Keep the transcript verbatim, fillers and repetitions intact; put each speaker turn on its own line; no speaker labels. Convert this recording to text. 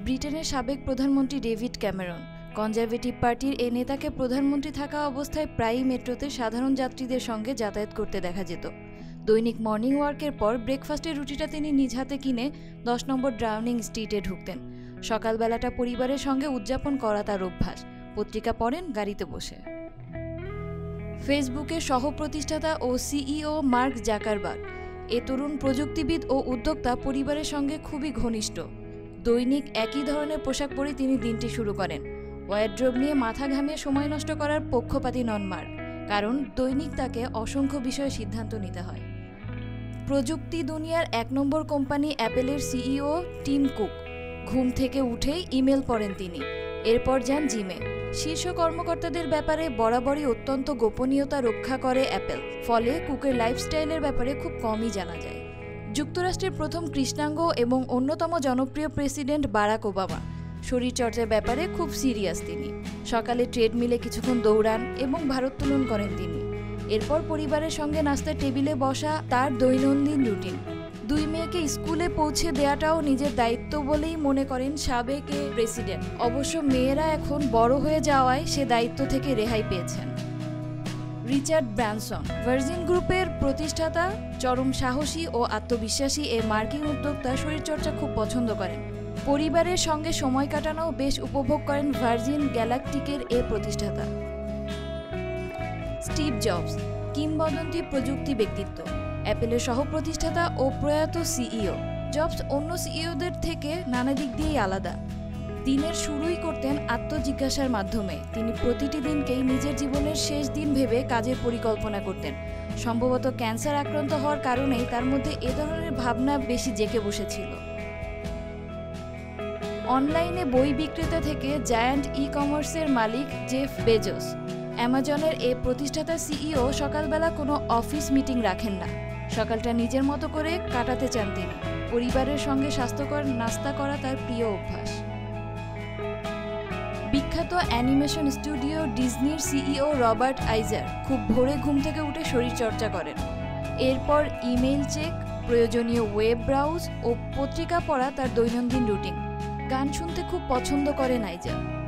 ব্রিটেনের সাবেক প্রধানমন্ত্রী ডেভিড ক্যামেরন কনজারভেটিভ পার্টির এই নেতাকে প্রধানমন্ত্রী থাকা অবস্থায় প্রায়ই মেট্রোতে সাধারণ যাত্রীদের সঙ্গে যাতায়াত করতে দেখা যেত। দৈনিক মর্নিং ওয়ার্কের পর ব্রেকফাস্টের রুটিটা তিনি নিজ হাতে কিনে দশ নম্বর ডাউনিং স্ট্রিটে ঢুকতেন। সকালবেলাটা পরিবারের সঙ্গে উদযাপন করা তার অভ্যাস। পত্রিকা পড়েন গাড়িতে বসে। ফেসবুকের সহ-প্রতিষ্ঠাতা ও সিইও মার্ক জাকারবার্গ এ তরুণ প্রযুক্তিবিদ ও উদ্যোক্তা পরিবারের সঙ্গে খুবই ঘনিষ্ঠ। দৈনিক একই ধরনের পোশাক পরে তিনি দিনটি শুরু করেন। ওয়ারড্রোব নিয়ে মাথা ঘামিয়ে সময় নষ্ট করার পক্ষপাতী নন মার্ক, কারণ দৈনিক তাকে অসংখ্য বিষয়ে সিদ্ধান্ত নিতে হয়। প্রযুক্তি দুনিয়ার এক নম্বর কোম্পানি অ্যাপেলের সিইও টিম কুক ঘুম থেকে উঠেই ইমেল পড়েন তিনি। এরপর যান জিমে। শীর্ষ কর্মকর্তাদের ব্যাপারে বরাবরই অত্যন্ত গোপনীয়তা রক্ষা করে অ্যাপেল, ফলে কুকের লাইফস্টাইলের ব্যাপারে খুব কমই জানা যায়। যুক্তরাষ্ট্রের প্রথম কৃষ্ণাঙ্গ এবং অন্যতম জনপ্রিয় প্রেসিডেন্ট বারাক ওবামা শরীরচর্চার ব্যাপারে খুব সিরিয়াস তিনি। সকালে ট্রেডমিলে কিছুক্ষণ দৌড়ান এবং ভারোত্তোলন করেন তিনি। এরপর পরিবারের সঙ্গে নাস্তার টেবিলে বসা তার দৈনন্দিন রুটিন। দুই মেয়েকে স্কুলে পৌঁছে দেওয়াটাও নিজের দায়িত্ব বলেই মনে করেন সাবেক প্রেসিডেন্ট। অবশ্য মেয়েরা এখন বড় হয়ে যাওয়ায় সে দায়িত্ব থেকে রেহাই পেয়েছেন। রিচার্ড ব্র্যানসন ভার্জিন গ্রুপের প্রতিষ্ঠাতা, চরম সাহসী ও আত্মবিশ্বাসী এ মার্কিন উদ্যোক্তা শরীরচর্চা খুব পছন্দ করেন। পরিবারের সঙ্গে সময় কাটানো বেশ উপভোগ করেন ভার্জিন গ্যালাকটিকের এ প্রতিষ্ঠাতা। স্টিভ জবস কিংবদন্তি প্রযুক্তি ব্যক্তিত্ব, অ্যাপেলের সহ-প্রতিষ্ঠাতা ও প্রয়াত সিইও। জবস অন্য সিইওদের থেকে নানা দিক দিয়েই আলাদা। দিনের শুরুই করতেন আত্মজিজ্ঞাসার মাধ্যমে। তিনি প্রতিটি দিনকেই নিজের জীবনের শেষ দিন ভেবে কাজের পরিকল্পনা করতেন। সম্ভবত ক্যান্সার আক্রান্ত হওয়ার কারণেই তার মধ্যে এ ধরনের ভাবনা বেশি জেঁকে বসেছিল। অনলাইনে বই বিক্রেতা থেকে জায়ান্ট ই কমার্সের মালিক জেফ বেজোস, অ্যামাজনের এ প্রতিষ্ঠাতা সিইও সকালবেলা কোনো অফিস মিটিং রাখেন না। সকালটা নিজের মতো করে কাটাতে চান তিনি। পরিবারের সঙ্গে স্বাস্থ্যকর নাস্তা করা তার প্রিয় অভ্যাস। বিখ্যাত অ্যানিমেশন স্টুডিও ডিজনির সিইও রবার্ট আইজার খুব ভোরে ঘুম থেকে উঠে শরীরচর্চা করেন। এরপর ইমেইল চেক, প্রয়োজনীয় ওয়েব ব্রাউজ ও পত্রিকা পড়া তার দৈনন্দিন রুটিন। গান শুনতে খুব পছন্দ করেন আইজার।